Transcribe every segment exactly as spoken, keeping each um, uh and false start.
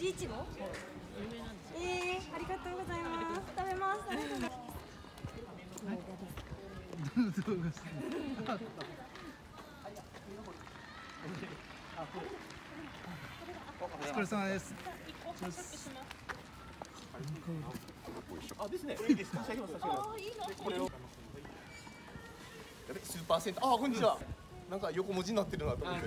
ちいちご。ええー、ありがとうございます。食べます。ありがとうございます。 お疲れ様です。 あ、ですね。いいです。差し上げます。差し上げます。これを。やべ、スーパーセンター。あ、こんにちは。なんか横文字になってるなと思って。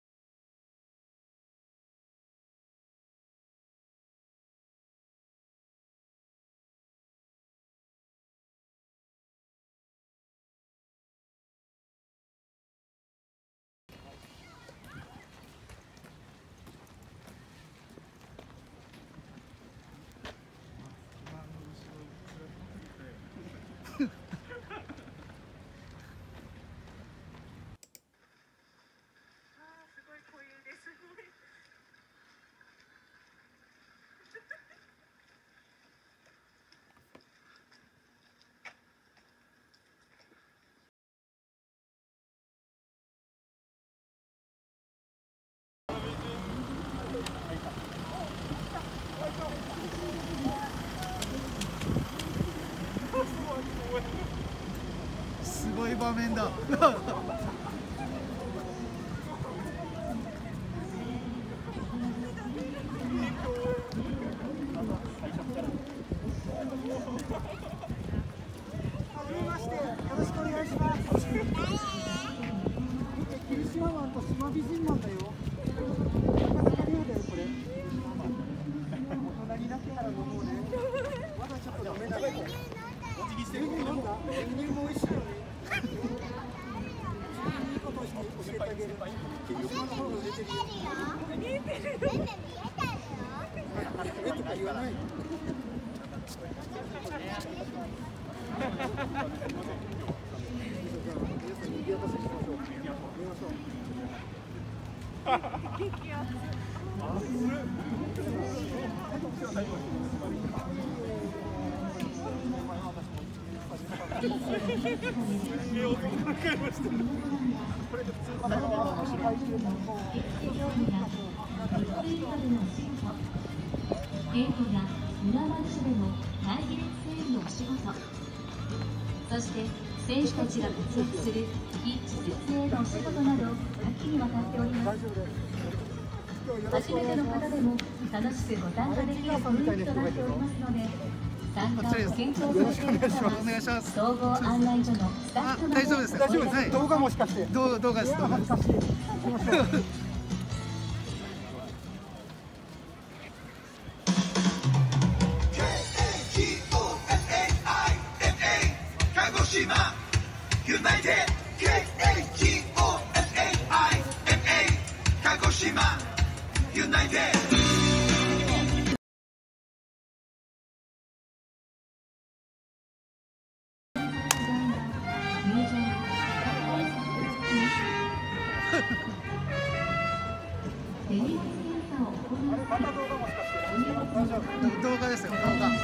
すごい場面だ。 霧島湾と島美人湾だよ。なかなかレアだよこれ。大人になってから飲もうね。まだちょっと飲めない。牛乳飲んだ？牛乳も美味しいよね。いいことして教えてあげる。霧島の方が売れてるよ。見えてる。えとか言わない。 稽古や裏回しでの大変整理のお仕事、そして選手たちが活躍するピッチ設営のお仕事など多岐にわたっております。初めての方でも楽しくご参加できる雰囲気となっておりますので、参加を検討されている方は総合案内所のスタッフの大丈夫です。 大丈夫です。動画もしかして。 動動画です。動画です。 ユナイテッド ケーエージーオーエスエーアイエムエー 鹿児島ユナイテッド動画ですよ。動画。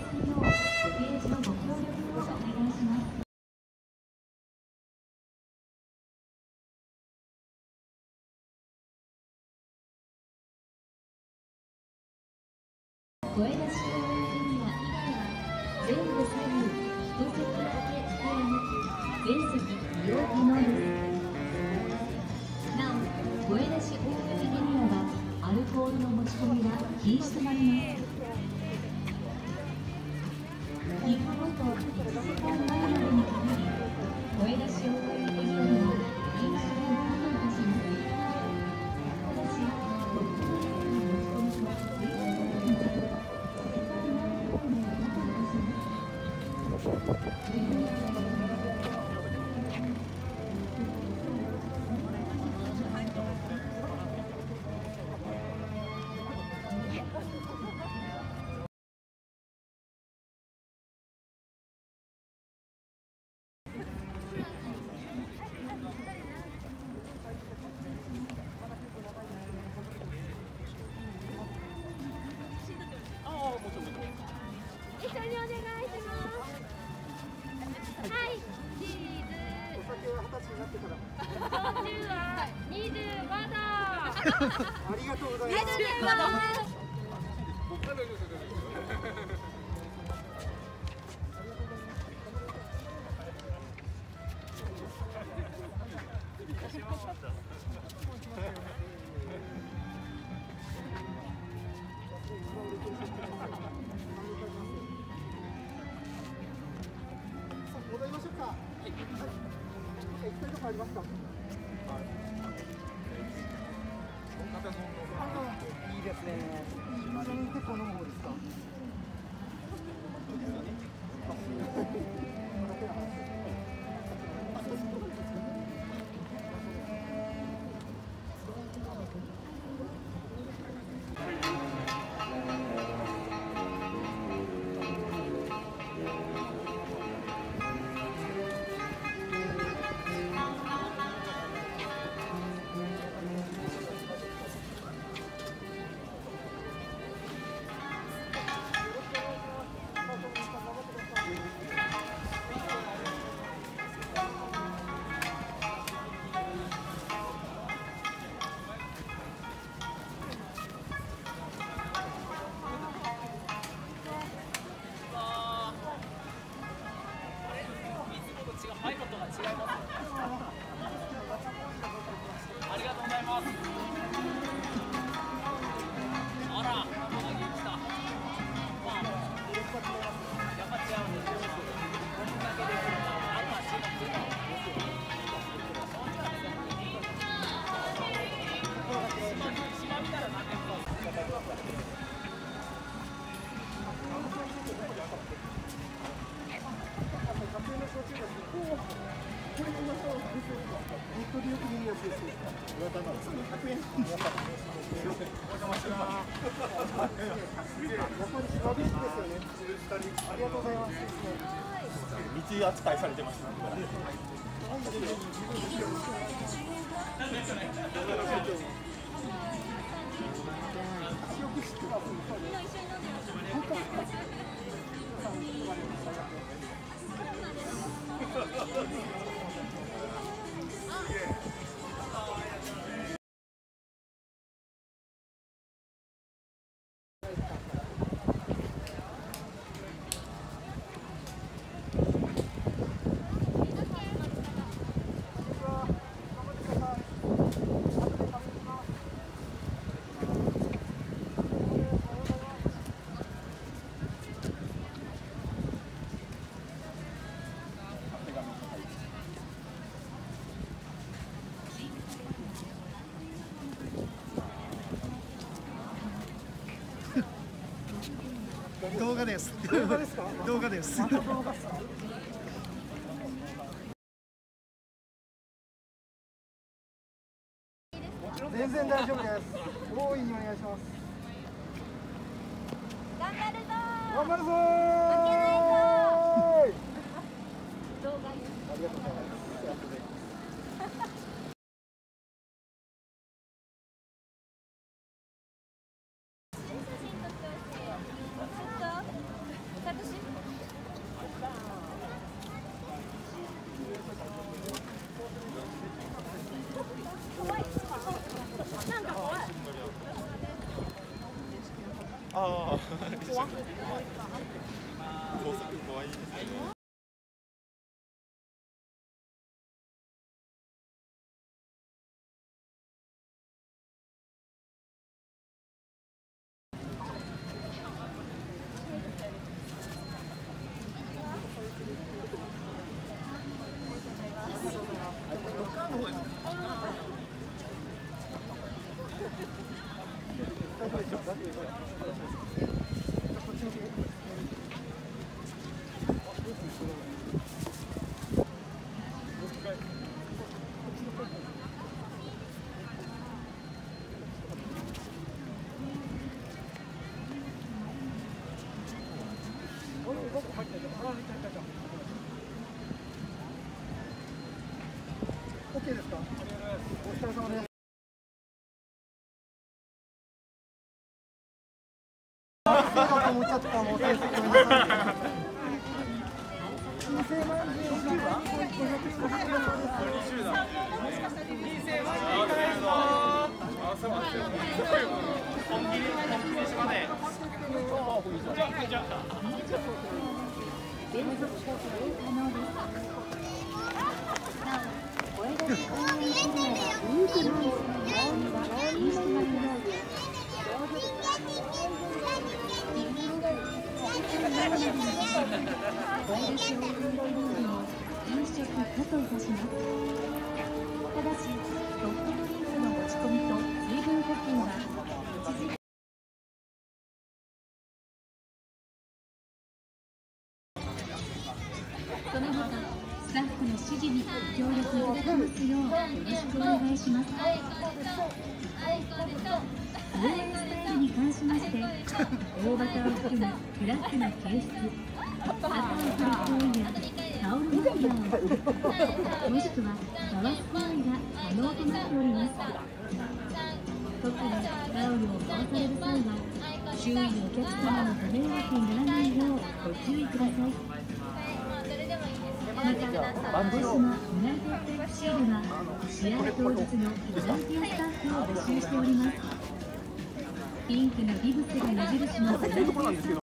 声出し応援エリア以外は前後左右一席だけではなく全席利用可能です。なお、声出し応援エリアはアルコールの持ち込みは禁止となります。いっぽごといちじかんまえまでに限り声出し応援エリアでは飲酒を可能とします。ただし、ご高齢者の持ち込みと追加されています。 一緒にお願いします。はい、チーズ。 お酒は二十歳になってから。 焼酎はにじゅうごど。 ありがとうございます。 にじゅうごど。 行きたいとこありますか？いいですね。結構飲む方ですか？ 道扱いされてました。 動画です。 動画ですか？ 動画です。 また動画ですか？全然大丈夫です。大いにお願いします。 頑張るぞー。 頑張るぞー。 負けないぞー。動画ありがとうございます。 ああ、怖い。高速怖いですね。 オッケーですか？お疲れ様です。そうかと思っちゃったもう先生ごめんなさい。金星まんじゅうごひゃくごひゃく連続交通可能です。なお、お選び応援するなら、入室前には禁止となります。リフルが、施設になるまでの間、ワイルショー運動ルールも飲食可といたします。ただしソフトドリンクの持ち込みと水分補給はいちじかんその他スタッフの指示にご協力いただきますようよろしくお願いします。ウェアスタイルに関しまして大型を含むフラッグの掲出、旗を振る行為やタオルマフラーもしくは回す行為が可能となっております。特にタオルを回される際は周囲のお客様のご迷惑にならないようご注意ください。また、鹿児島ユナイテッドエフシーでは試合当日のボランティアスタッフを募集しております。ピンクのビブスが目印の